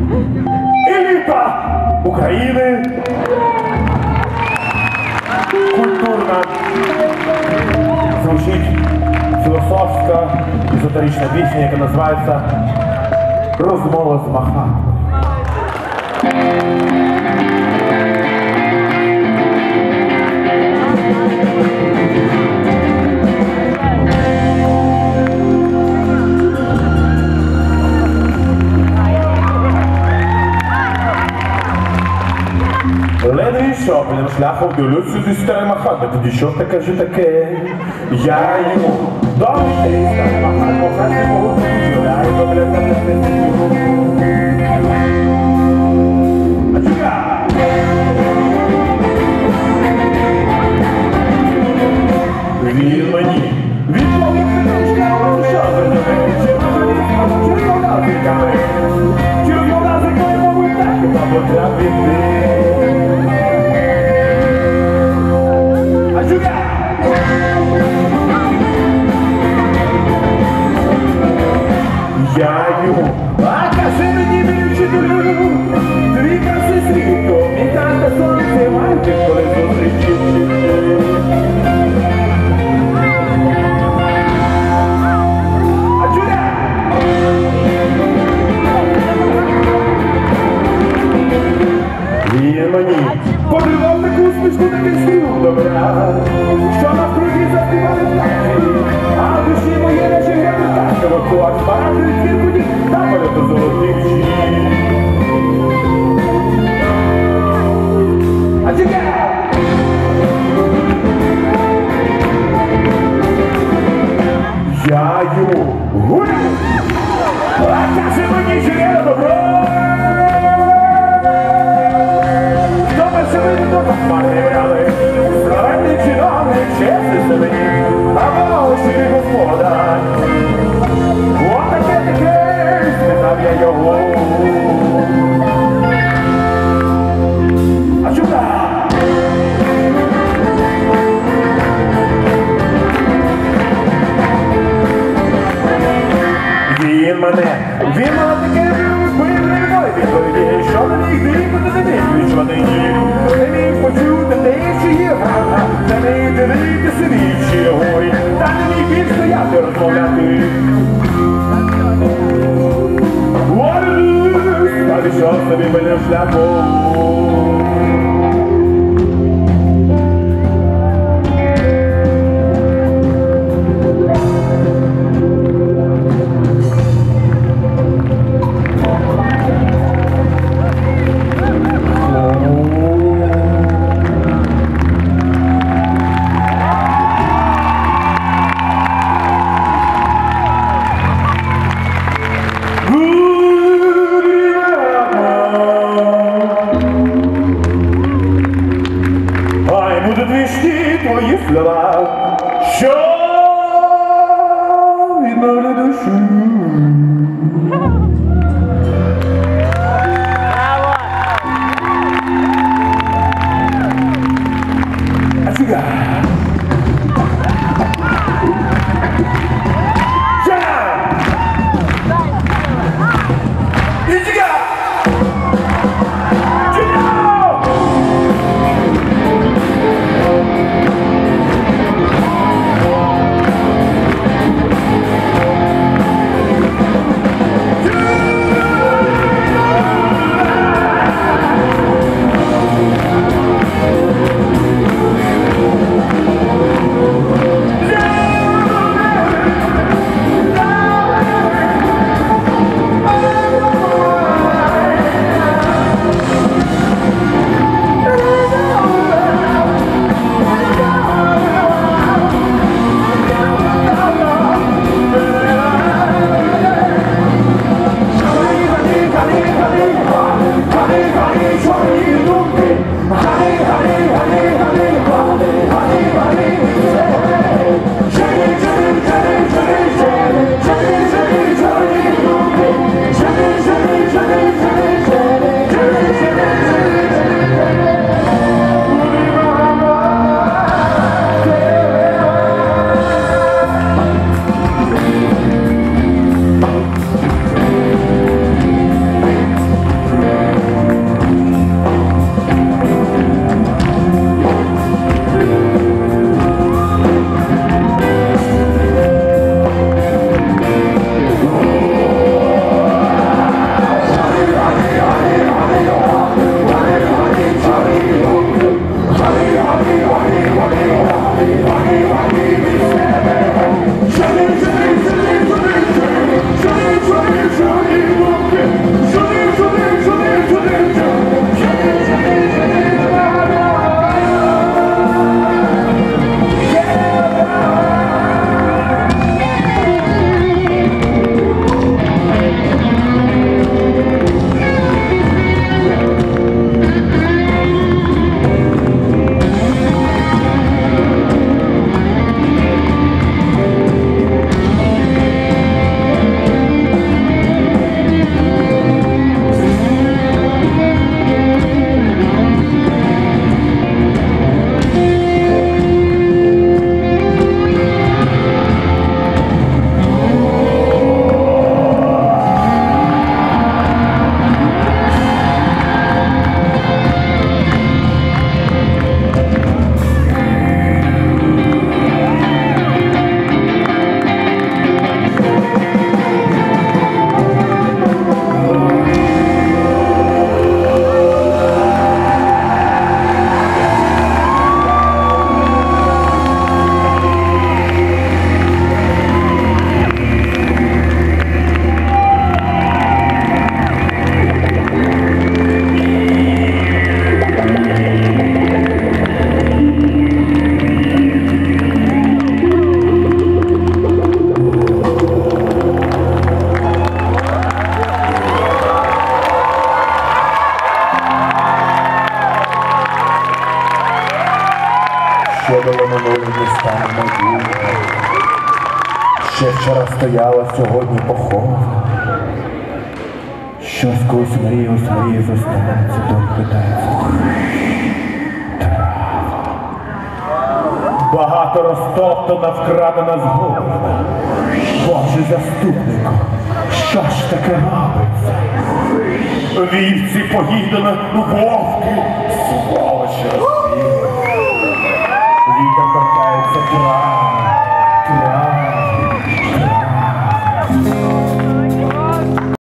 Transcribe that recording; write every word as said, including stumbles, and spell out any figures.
Еліта України. Культурна, звучить філософська, езотерична пісня, яка називається «Розмова з Махатмою». Ледве йшов по шляхом, дивлюся зі старий Махатма, підійшов та каже таке: я йому добрий день, старий Махатма, хай можу, я його, блядь, на пресію. А чука! Він мені відповів книжка, що за мене, чи можливість, чи розмовляти камери, чи розмовляти твою мову так, або для піти. Я йому, а кажи мені, мій вчителю, твій краси світу, мій карта сонце, майте, коли зустрічі. А чуля! Він мені подарував таку смішну таку силу добра, що навкруги заспівали птахи, а в душі моє речі гряду так, кулак спарадують цвіркуні та польоту золотих щит. А чекай! Я йому гулю, а каже мені жире добро. Хто перше вийде до компанії брали, славетний чиновник, чесний семені, або щирий господар. Отаке таке, спитав я його. А чука? Він мене, він мене таке вибрав мої відповіді, що на них дивно не дивлюсь, що нині. Не міг почути те, що є правда, та не дивитися вічі горі, та не міг більш стояти розмовляти. Ой, та пішов собі мене шляхом. Good Ще вчора стояла, сьогодні похована. Щось колись мріяв, мріяв, зостанеться, донь питається. Багато розтоптана, вкрадена згодена. Боже заступнику, що ж таке робиться? Вівці поїдено, вовки